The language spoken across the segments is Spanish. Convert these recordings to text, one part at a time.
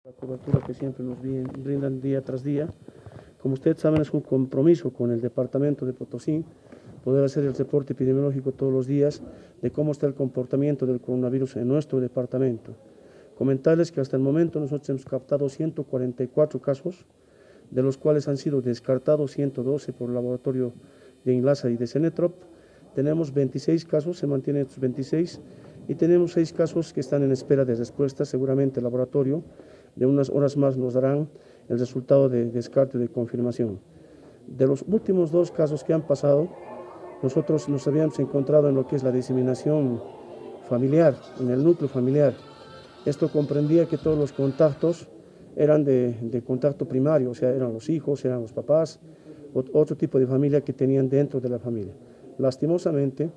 La cobertura que siempre nos brindan día tras día. Como ustedes saben, es un compromiso con el departamento de Potosí poder hacer el reporte epidemiológico todos los días de cómo está el comportamiento del coronavirus en nuestro departamento. Comentarles que hasta el momento nosotros hemos captado 144 casos, de los cuales han sido descartados 112 por el laboratorio de INLASA y de Cenetrop. Tenemos 26 casos, se mantienen estos 26, y tenemos 6 casos que están en espera de respuesta. Seguramente el laboratorio de unas horas más nos darán el resultado de descarte de confirmación. De los últimos 2 casos que han pasado, nosotros nos habíamos encontrado en lo que es la diseminación familiar, en el núcleo familiar. Esto comprendía que todos los contactos eran de contacto primario, o sea, eran los hijos, eran los papás, otro tipo de familia que tenían dentro de la familia. Lastimosamente,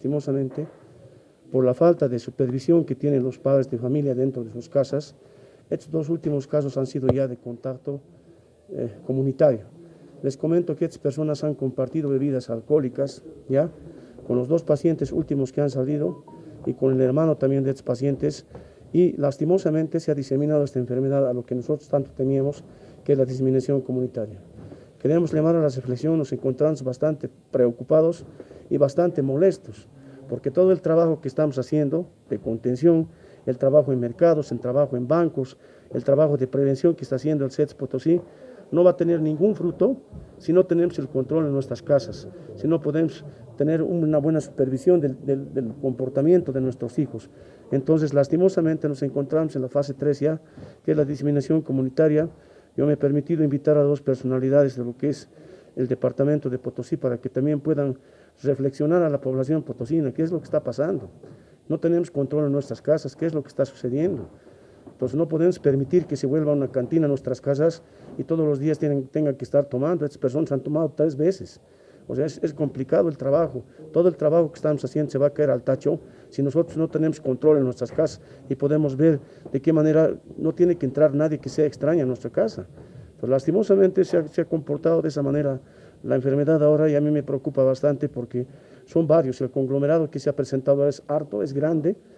por la falta de supervisión que tienen los padres de familia dentro de sus casas, estos 2 últimos casos han sido ya de contacto comunitario. Les comento que estas personas han compartido bebidas alcohólicas, ya, con los 2 pacientes últimos que han salido y con el hermano también de estos pacientes, y lastimosamente se ha diseminado esta enfermedad a lo que nosotros tanto temíamos, que es la diseminación comunitaria. Queremos llamar a la reflexión, nos encontramos bastante preocupados y bastante molestos, porque todo el trabajo que estamos haciendo de contención, el trabajo en mercados, el trabajo en bancos, el trabajo de prevención que está haciendo el CEDS Potosí, no va a tener ningún fruto si no tenemos el control en nuestras casas, si no podemos tener una buena supervisión del comportamiento de nuestros hijos. Entonces, lastimosamente, nos encontramos en la fase 3 ya, que es la diseminación comunitaria. Yo me he permitido invitar a 2 personalidades de lo que es el departamento de Potosí para que también puedan reflexionar a la población potosina qué es lo que está pasando. No tenemos control en nuestras casas, qué es lo que está sucediendo. Entonces no podemos permitir que se vuelva una cantina a nuestras casas y todos los días tengan que estar tomando. Estas personas han tomado 3 veces. O sea, es complicado el trabajo. Todo el trabajo que estamos haciendo se va a caer al tacho si nosotros no tenemos control en nuestras casas y podemos ver de qué manera no tiene que entrar nadie que sea extraño a nuestra casa. Pues lastimosamente se ha comportado de esa manera la enfermedad ahora, y a mí me preocupa bastante porque son varios. El conglomerado que se ha presentado es harto, es grande,